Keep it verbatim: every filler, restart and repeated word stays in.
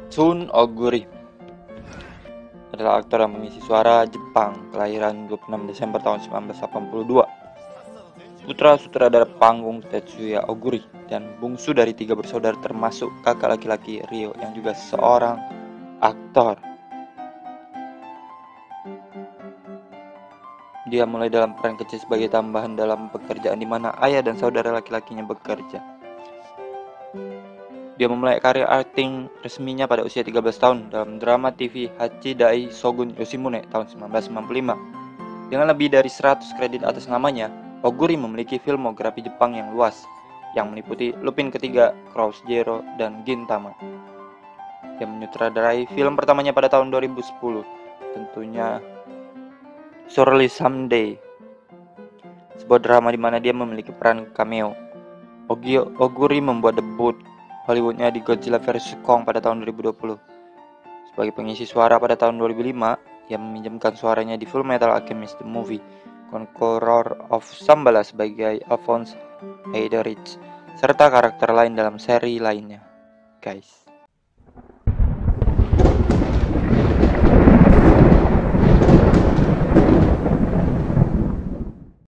Shun Oguri adalah aktor yang mengisi suara Jepang, kelahiran dua puluh enam Desember tahun seribu sembilan ratus delapan puluh dua. Putra sutradara panggung Tetsuya Oguri dan bungsu dari tiga bersaudara termasuk kakak laki-laki Ryo yang juga seorang aktor. Dia mulai dalam peran kecil sebagai tambahan dalam pekerjaan di mana ayah dan saudara laki-lakinya bekerja. Dia memulai karir akting resminya pada usia tiga belas tahun dalam drama T V Hachidai Shogun Yoshimune tahun seribu sembilan ratus sembilan puluh lima. Dengan lebih dari seratus kredit atas namanya, Oguri memiliki filmografi Jepang yang luas, yang meliputi Lupin Ketiga, Cross Zero, dan Gintama. Dia menyutradarai film pertamanya pada tahun dua ribu sepuluh, tentunya Surely Someday, sebuah drama di mana dia memiliki peran cameo. Ogio Oguri membuat debut Hollywoodnya di Godzilla versus. Kong pada tahun dua ribu dua puluh. Sebagai pengisi suara pada tahun dua ribu lima, ia meminjamkan suaranya di Full Metal Alchemist The Movie, Conqueror of Shambhala sebagai Alphonse Heiderich, serta karakter lain dalam seri lainnya. Guys.